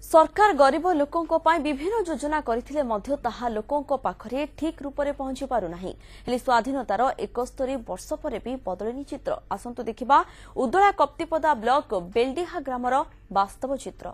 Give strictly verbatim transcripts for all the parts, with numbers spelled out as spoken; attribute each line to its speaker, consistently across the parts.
Speaker 1: सरकार गरीब लोकों पाई विभिन्न योजना करथिले मध्य ताहा लोकों पाखरे ठीक रूप से पहुंची पारुना हेले स्वाधीनतार एकस्तरी वर्ष पर भी बदलनी चित्र आसंतु देखिबा उदला कप्तिपदा ब्लॉक बेलडीहा ग्रामर वास्तव चित्र।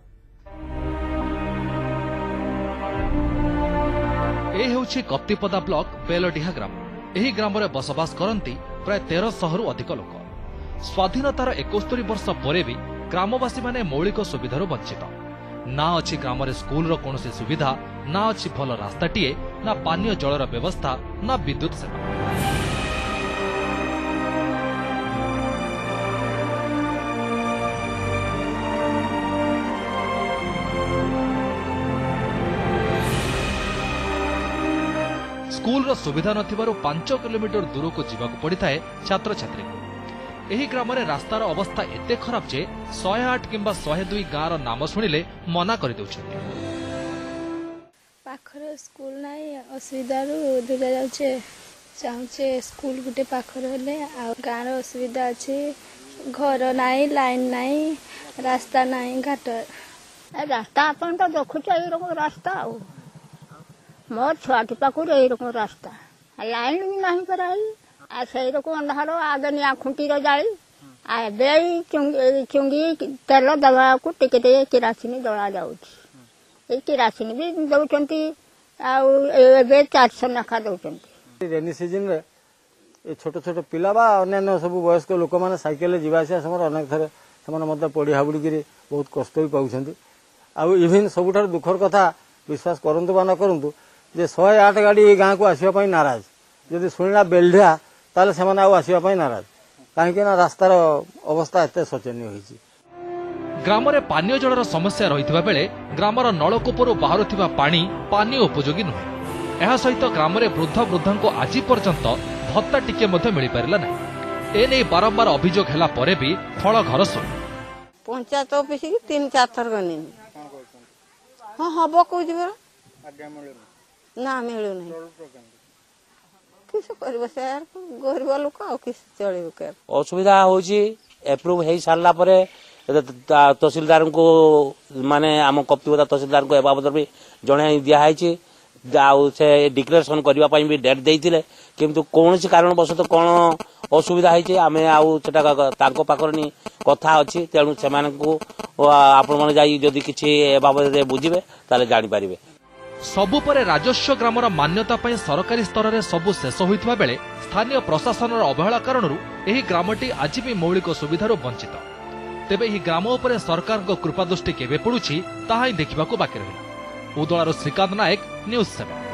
Speaker 2: ए हेउछि कप्तिपदा ब्लॉक बेलडीहा ग्राम। एही ग्राम रे बसवास करंती प्राय तेरह शहरु अधिक लोक। स्वाधीनतार एकस्तरी वर्ष पर भी ग्रामवासी माने मौलिक सुविधार वंचित। ना अच्छी ग्राम स्कूल रो कोनोसी सुविधा, ना अच्छी भल रास्ताटीए, ना पानीय जलर व्यवस्था, ना विद्युत सेवा। स्कूल रो सुविधा नथिबारु पांच किलोमीटर दूर को जीवाकु पड़िथाए छात्र छात्री को। एही ग्राम रे रास्तार अवस्था एते खराब जे सौ आठ किंबा सौ दो गाँव रो नाम शुणिले मना कर देउछथि।
Speaker 3: पाखरे स्कूल नाही असुविधा रु दूर जाउछे चाहुछे स्कूल गुटे पाखरे हेले आ गाँव रो असुविधा अछि। घर नाही, लाइन नाही, रास्ता नाही, घाट
Speaker 4: रास्ता अपन तो देखुछ ए रकम रास्ता आ मोर छुआटी पाखुर ए रकम रास्ता लाइन भी नाही कराई आ सही रकम अंधारो आगे निया खुंटी रो जाई आ बे चुंगी चुंगी तेल दवा को टिके टिके किरासिनी दवा जाउछ। ए किरासिनी भी दउचंती आ बे चार सौ नखा दउचंती।
Speaker 5: रेनी सीजन रे ए छोट छोट पिला बा अन्य सब वयस्क लोक माने साइकेल जीवा आसिया समय अनेक थरे समान मत पड़ी हाबुड़ी करी बहुत कष्ट भी पाउछंती। आ इवन सबुठार दुखर कथा विश्वास करंतु बा न करंतु जे सौ आठ गाड़ी गाँ को आसिया पई नाराज जदि सुनिला बेलढा ताले सेमाने आउ आसिया पई नाराज काहेकि ना रास्तार अवस्था एते शोचनीय होईची।
Speaker 2: ग्राम रे पानीय जलर समस्या रहितबा बेले ग्रामर नलकूपरु बाहरुथिबा पानी पानी उपयोगी नुहे। एहा सहित ग्राम रे वृद्ध वृद्धांको आजि पर्यंत भत्ता टिके मध्ये मिलि पारिला नै। ए नै बारंबार अभियोग हैला परे भी थळ घर सुन
Speaker 6: पंचायत ऑफिस की तीन चार थर गनी हां हबो को दिबो आज्ञा मिलु ना मिलु नै किस करबो सर गरीब लोक आ किस चलेबो कर
Speaker 7: असुविधा होची। एप्रूव हे सारला परे तहसीलदार को माने आम कप्तिपदा तहसीलदार को ए बाबद भी जणे दिया हाइची जाउ से डिक्लेरेशन करबा पई भी डेट देइतिले किंतु कोनोसी कारण बसत कोन असुविधा हाइची आमे आउ सेटा तांको पाखरनी कथा अछि तेनु से माने को आपण माने जाई जदी किछि ए बाबद रे बुझिबे ताले जानि परिबे।
Speaker 2: सबु परे राजस्व ग्रामर मान्यता पई सरकारी स्तर रे सबु शेष होइतबा बेले स्थानीय प्रशासनर अवहेला कारणरू एही ग्रामटी आज भी मौलिक सुविधार वंचित। तेबे एही ग्राम उपरे सरकार को कृपा दृष्टि केबे पड़ुछि ताहा देखिबाको बाकी रहिला। उदलार श्रीकांत नायक, न्यूज सेवन।